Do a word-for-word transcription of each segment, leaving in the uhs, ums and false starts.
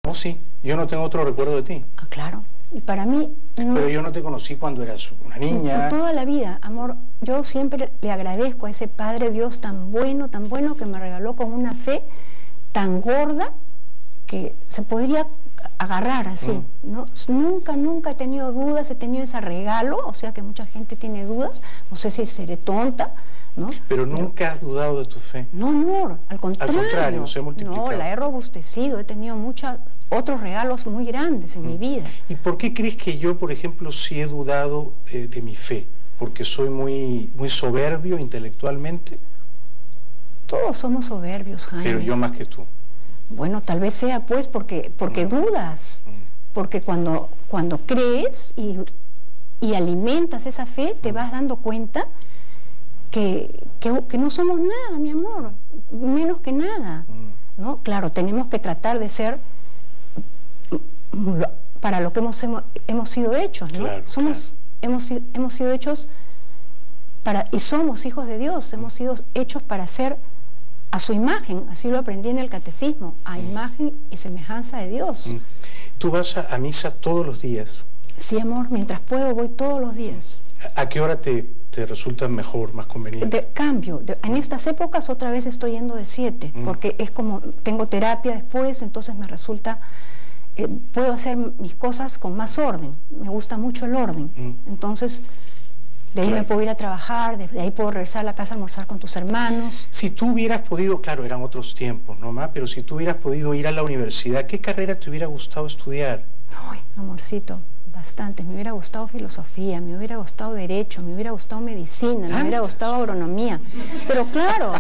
No, sí, yo no tengo otro recuerdo de ti. Ah, claro. Y para mí... No, pero yo no te conocí cuando eras una niña. Toda la vida, amor. Yo siempre le agradezco a ese Padre Dios tan bueno, tan bueno, que me regaló con una fe tan gorda que se podría agarrar así, mm. ¿no? Nunca, nunca he tenido dudas, he tenido ese regalo, o sea que mucha gente tiene dudas, no sé si seré tonta, ¿no? Pero nunca Pero, has dudado de tu fe. No, amor, al contrario. Al contrario, se ha multiplicado. No, la he robustecido, he tenido muchos otros regalos muy grandes en mm. mi vida. ¿Y por qué crees que yo, por ejemplo, sí he dudado eh, de mi fe? ¿Porque soy muy, muy soberbio intelectualmente? Todos somos soberbios, Jaime. Pero yo más que tú. Bueno, tal vez sea pues porque, porque mm. dudas, mm. porque cuando, cuando crees y, y alimentas esa fe, te vas dando cuenta que, que, que no somos nada, mi amor, menos que nada, mm. ¿no? Claro, tenemos que tratar de ser para lo que hemos, hemos, hemos sido hechos, ¿no? Claro, somos, claro. Hemos, hemos sido hechos para, y somos hijos de Dios, hemos sido hechos para ser a su imagen, así lo aprendí en el catecismo, a mm. imagen y semejanza de Dios. Mm. ¿Tú vas a, a misa todos los días? Sí, amor, mientras puedo voy todos los días. ¿A, a qué hora te, te resulta mejor, más conveniente? De cambio, de, en estas épocas otra vez estoy yendo de siete, mm. porque es como, tengo terapia después, entonces me resulta, eh, puedo hacer mis cosas con más orden, me gusta mucho el orden, mm. entonces... De ahí claro. me puedo ir a trabajar, de ahí puedo regresar a la casa a almorzar con tus hermanos. Si tú hubieras podido, claro, eran otros tiempos, ¿no, ma? Pero si tú hubieras podido ir a la universidad, ¿qué carrera te hubiera gustado estudiar? Ay, amorcito, bastante. Me hubiera gustado filosofía, me hubiera gustado derecho, me hubiera gustado medicina, me hubiera gustado agronomía. Pero claro,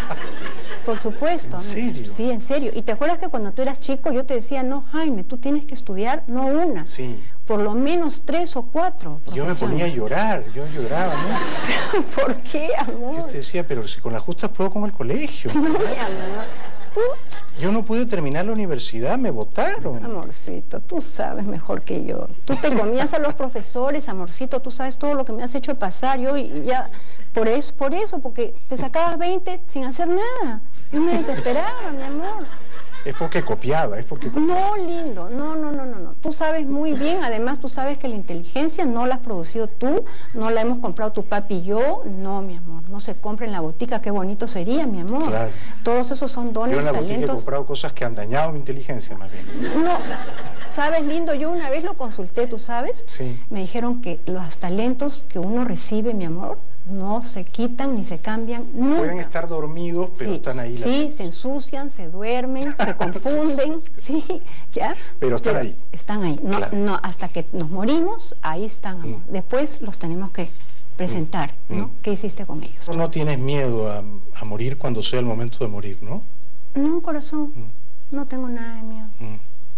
por supuesto. ¿En serio? Sí, en serio. Y te acuerdas que cuando tú eras chico yo te decía, no, Jaime, tú tienes que estudiar, no una. Sí. Por lo menos tres o cuatro Yo me ponía a llorar, yo lloraba mucho. ¿Por qué, amor? Yo te decía, pero si con las justas puedo con el colegio. No, mi amor, tú... Yo no pude terminar la universidad, me botaron. Amorcito, tú sabes mejor que yo. Tú te comías a los profesores, amorcito, tú sabes todo lo que me has hecho pasar. Yo ya, por eso, por eso, porque te sacabas veinte sin hacer nada. Yo me desesperaba, mi amor. Es porque copiaba, es porque copiaba. No, lindo, no, no, no, no, no. Tú sabes muy bien, además tú sabes que la inteligencia no la has producido tú, no la hemos comprado tu papi y yo. No, mi amor, no se compra en la botica, qué bonito sería, mi amor. Claro. Todos esos son dones, yo en la talentos. botica he comprado cosas que han dañado mi inteligencia, más bien. No, sabes, lindo, yo una vez lo consulté, ¿tú sabes? Sí. Me dijeron que los talentos que uno recibe, mi amor, no se quitan ni se cambian nunca. Pueden estar dormidos, pero sí, están ahí. Sí, se ensucian, se duermen, se confunden, sí, ¿ya? Pero están pero ahí. Están ahí, no, claro. no, hasta que nos morimos, ahí están, amor. Mm. Después los tenemos que presentar, mm. ¿no? Mm. ¿Qué hiciste con ellos? No tienes miedo a, a morir cuando sea el momento de morir, ¿no? No, corazón, mm. no tengo nada de miedo. Mm.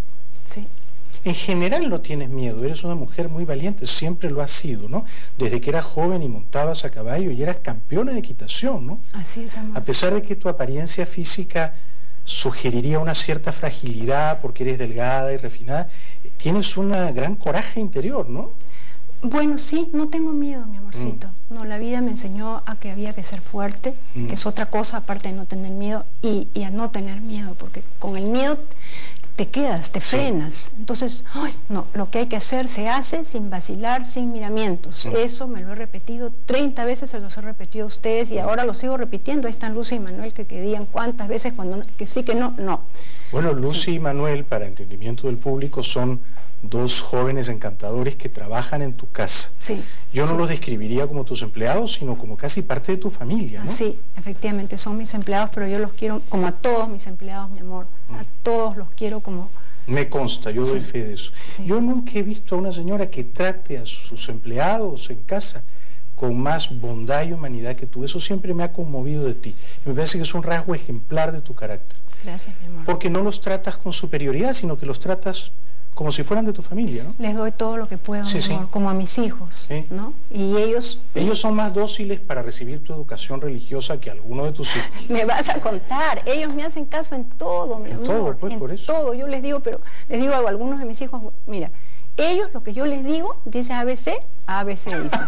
Sí. En general no tienes miedo, eres una mujer muy valiente, siempre lo has sido, ¿no? Desde que eras joven y montabas a caballo y eras campeona de equitación, ¿no? Así es, amor. A pesar de que tu apariencia física sugeriría una cierta fragilidad porque eres delgada y refinada, tienes un gran coraje interior, ¿no? Bueno, sí, no tengo miedo, mi amorcito. Mm. No, la vida me enseñó a que había que ser fuerte, mm. que es otra cosa aparte de no tener miedo, y, y a no tener miedo, porque con el miedo te quedas, te frenas. Sí. Entonces, ay, no, lo que hay que hacer se hace sin vacilar, sin miramientos. Mm. Eso me lo he repetido treinta veces, se los he repetido a ustedes y ahora lo sigo repitiendo. Ahí están Lucy y Manuel que, que digan cuántas veces cuando que sí, que no, no. Bueno, Lucy sí. y Manuel, para entendimiento del público, son dos jóvenes encantadores que trabajan en tu casa. Sí. Yo no sí. los describiría como tus empleados, sino como casi parte de tu familia, ¿no? Sí, efectivamente, son mis empleados, pero yo los quiero como a todos mis empleados, mi amor. Mm. A todos los quiero como... Me consta, yo sí. doy fe de eso. Sí. Yo nunca he visto a una señora que trate a sus empleados en casa con más bondad y humanidad que tú. Eso siempre me ha conmovido de ti. Y me parece que es un rasgo ejemplar de tu carácter. Gracias, mi amor. Porque no los tratas con superioridad, sino que los tratas como si fueran de tu familia, ¿no? Les doy todo lo que puedo, sí, mi amor, sí. como a mis hijos, sí. ¿no? Y ellos... Ellos son más dóciles para recibir tu educación religiosa que alguno de tus hijos. Me vas a contar, ellos me hacen caso en todo, mi en amor. todo, pues, en por eso. todo, yo les digo, pero les digo a algunos de mis hijos, mira, ellos lo que yo les digo, dice A B C, A B C dice.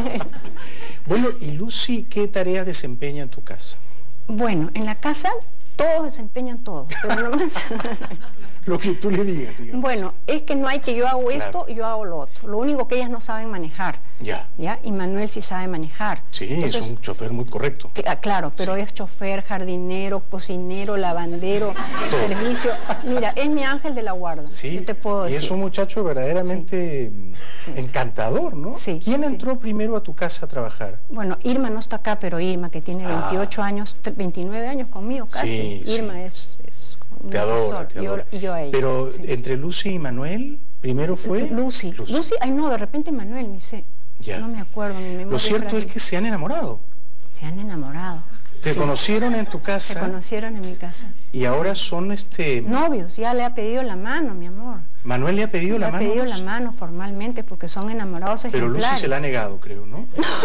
Bueno, y Lucy, ¿qué tareas desempeña en tu casa? Bueno, en la casa todos desempeñan todo, pero nomás... Lo que tú le digas, digamos. Bueno, es que no hay que yo hago claro. esto y yo hago lo otro. Lo único que ellas no saben manejar. Ya. ¿Ya? Y Manuel sí sabe manejar. Sí, entonces, es un chofer muy correcto. Que, claro, pero sí. es chofer, jardinero, cocinero, lavandero, todo. Servicio. Mira, es mi ángel de la guarda. Sí, yo te puedo decir. Y es un muchacho verdaderamente sí. encantador, ¿no? Sí. ¿Quién entró sí. primero a tu casa a trabajar? Bueno, Irma no está acá, pero Irma, que tiene veintiocho ah. años, veintinueve años conmigo casi. Sí, Irma sí. es... es Te adora, te adora. Yo, y yo a ella, Pero sí. entre Lucy y Manuel, primero fue... Lucy. Lucy. Lucy, ay no, de repente Manuel, ni sé. Ya. No me acuerdo, mi memoria. Lo cierto es que se han enamorado. Se han enamorado. ¿Te sí. conocieron en tu casa? Se conocieron en mi casa. Y ahora sí. son este... novios, ya le ha pedido la mano, mi amor. ¿Manuel le ha pedido le la ha mano? Le ha pedido la mano formalmente porque son enamorados ejemplares. Pero Lucy se la ha negado, creo, ¿no?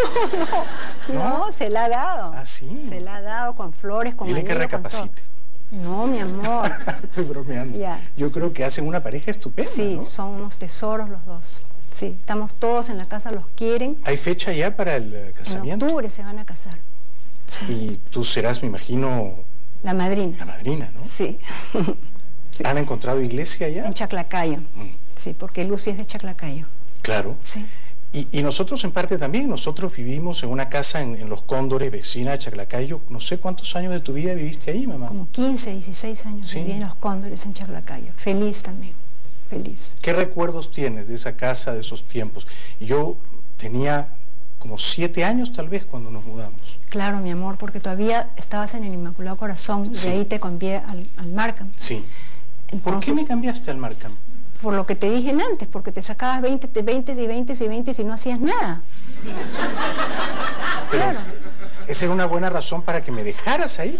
no, no, no, se la ha dado. Ah, sí. Se la ha dado con flores, con Dile anillo, que recapacite. No, mi amor. Estoy bromeando. Ya. Yo creo que hacen una pareja estupenda, Sí, ¿no? son unos tesoros los dos. Sí, estamos todos en la casa, los quieren. ¿Hay fecha ya para el casamiento? En octubre se van a casar. Sí. Y tú serás, me imagino... La madrina. La madrina, ¿no? Sí. sí. ¿Han encontrado iglesia ya? En Chaclacayo. Mm. Sí, porque Lucy es de Chaclacayo. Claro. Sí. Y, y nosotros en parte también, nosotros vivimos en una casa en, en Los Cóndores, vecina de Chaclacayo. No sé cuántos años de tu vida viviste ahí, mamá. Como quince, dieciséis años ¿Sí? viví en Los Cóndores, en Chaclacayo. Feliz también, feliz. ¿Qué recuerdos tienes de esa casa, de esos tiempos? Yo tenía como siete años tal vez cuando nos mudamos. Claro, mi amor, porque todavía estabas en el Inmaculado Corazón, sí. de ahí te cambié al, al Markham. Sí. Entonces, ¿por qué me cambiaste al Markham? Por lo que te dije antes, porque te sacabas veinte, veinte y veinte y veinte y no hacías nada. Pero, claro. ¿esa era una buena razón para que me dejaras ahí?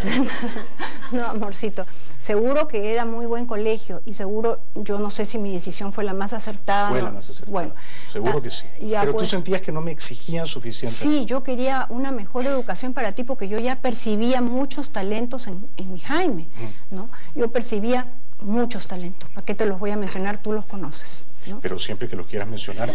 No, amorcito, seguro que era muy buen colegio y seguro, yo no sé si mi decisión fue la más acertada. Fue no. la más acertada, bueno, seguro que sí. Pero pues, tú sentías que no me exigían suficiente. Sí, yo quería una mejor educación para ti porque yo ya percibía muchos talentos en, en mi Jaime, mm. ¿no? Yo percibía muchos talentos, ¿para qué te los voy a mencionar? Tú los conoces, ¿no? Pero siempre que los quieras mencionar.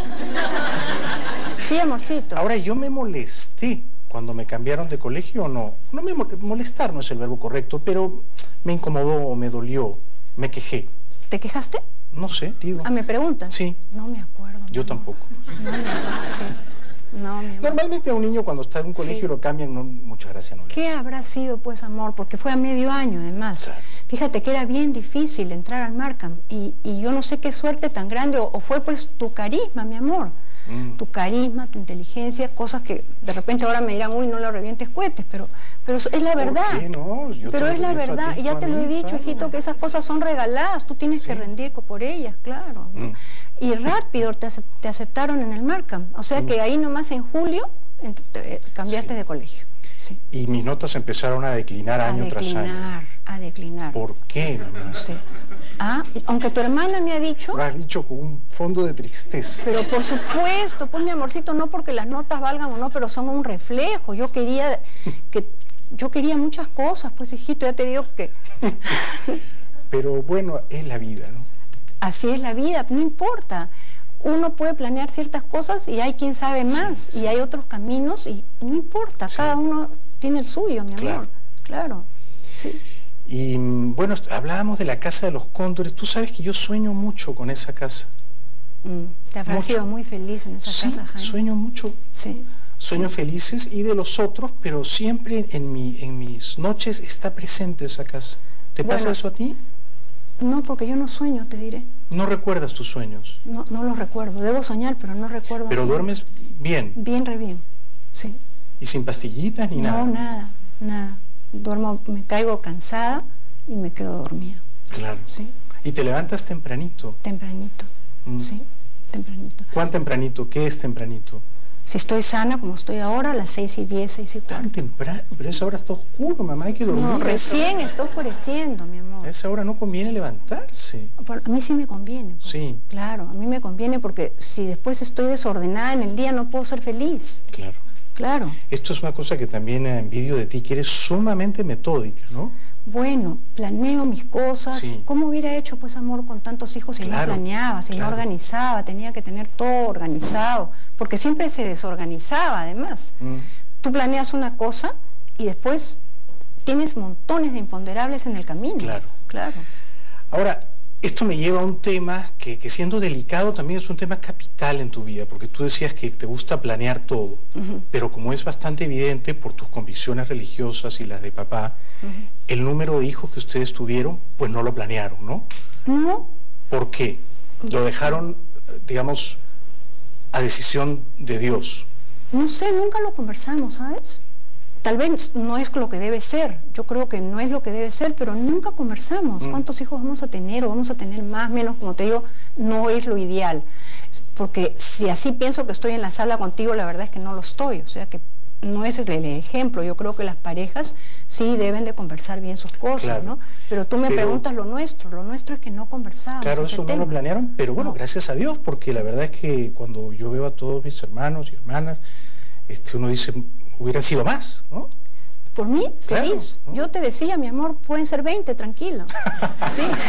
Sí, amorcito. Ahora, yo me molesté cuando me cambiaron de colegio, no, no me molestar no es el verbo correcto, pero me incomodó o me dolió, me quejé. ¿Te quejaste? No sé, digo. Ah, ¿me preguntas? Sí. No me acuerdo. Yo tampoco. No me acuerdo, sí. No, mi amor. Normalmente a un niño cuando está en un colegio sí. lo cambian, no, muchas gracias no le. ¿Qué habrá sido, pues, amor? Porque fue a medio año, además. Claro. Fíjate que era bien difícil entrar al Markham y, y yo no sé qué suerte tan grande, o, o fue pues tu carisma, mi amor. Mm. Tu carisma, tu inteligencia, cosas que de repente ahora me dirán, uy, no le revientes cohetes, pero, pero es la verdad. ¿Por qué no? Yo pero es la verdad, y ya te lo he dicho, claro. hijito, que esas cosas son regaladas, tú tienes sí. que rendir por ellas, claro. ¿no? Mm. Y rápido te, te aceptaron en el Markham, o sea mm. que ahí nomás en julio te cambiaste sí. de colegio. Sí. Y mis notas empezaron a declinar a año declinar, tras año. A declinar. ¿Por qué, mamá? No sé. Ah, aunque tu hermana me ha dicho... Lo has dicho con un fondo de tristeza. Pero por supuesto, pues mi amorcito, no porque las notas valgan o no, pero son un reflejo. Yo quería que yo quería muchas cosas, pues hijito, ya te digo que... Pero bueno, es la vida, ¿no? Así es la vida, no importa. Uno puede planear ciertas cosas y hay quien sabe más, sí, sí. y hay otros caminos y no importa, sí. cada uno tiene el suyo, mi amor. Claro. claro. Sí. Y bueno, hablábamos de la casa de los Cóndores. Tú sabes que yo sueño mucho con esa casa. Mm, te habrás sido muy feliz en esa sí, casa, Jaime. Sueño mucho. Sí. Sueños sí. felices y de los otros, pero siempre en, mi, en mis noches está presente esa casa. ¿Te bueno, pasa eso a ti? No, porque yo no sueño, te diré. ¿No recuerdas tus sueños? No, no los recuerdo. Debo soñar, pero no recuerdo. ¿Pero duermes bien? Bien, re bien, sí. ¿Y sin pastillitas ni no, nada? No, nada, nada. Duermo, me caigo cansada y me quedo dormida. Claro. Sí. ¿Y te levantas tempranito? Tempranito, mm. sí, tempranito. ¿Cuán tempranito? ¿Qué es tempranito? Si estoy sana, como estoy ahora, a las seis y diez, seis y cuarto. Tan temprano, pero a esa hora está oscuro, mamá, hay que dormir. No, recién está oscureciendo, mi amor. A esa hora no conviene levantarse. Bueno, a mí sí me conviene. Pues. Sí. Claro, a mí me conviene porque si después estoy desordenada en el día no puedo ser feliz. Claro. Claro. Esto es una cosa que también envidio de ti, que eres sumamente metódica, ¿no? Bueno, planeo mis cosas. Sí. ¿Cómo hubiera hecho, pues, amor, con tantos hijos si claro, no planeaba, si claro. no organizaba? Tenía que tener todo organizado, porque siempre se desorganizaba, además. Mm. Tú planeas una cosa y después tienes montones de imponderables en el camino. Claro. Claro. Ahora, esto me lleva a un tema que, que siendo delicado también es un tema capital en tu vida, porque tú decías que te gusta planear todo, uh-huh. pero como es bastante evidente por tus convicciones religiosas y las de papá, uh-huh. el número de hijos que ustedes tuvieron, pues no lo planearon, ¿no? No. ¿Por qué? Lo dejaron, digamos, a decisión de Dios. No sé, nunca lo conversamos, ¿sabes? Tal vez no es lo que debe ser, yo creo que no es lo que debe ser, pero nunca conversamos. Mm. ¿Cuántos hijos vamos a tener o vamos a tener más, menos? Como te digo, no es lo ideal. Porque si así pienso que estoy en la sala contigo, la verdad es que no lo estoy. O sea que no es el ejemplo. Yo creo que las parejas sí deben de conversar bien sus cosas, claro. ¿no? Pero tú me pero, preguntas lo nuestro, lo nuestro es que no conversamos. Claro, eso no lo planearon, pero bueno, no. gracias a Dios, porque sí. la verdad es que cuando yo veo a todos mis hermanos y hermanas, este, uno dice, hubieran sido más, ¿no? Por mí, feliz. Claro, ¿no? Yo te decía, mi amor, pueden ser veinte, tranquilo. Sí.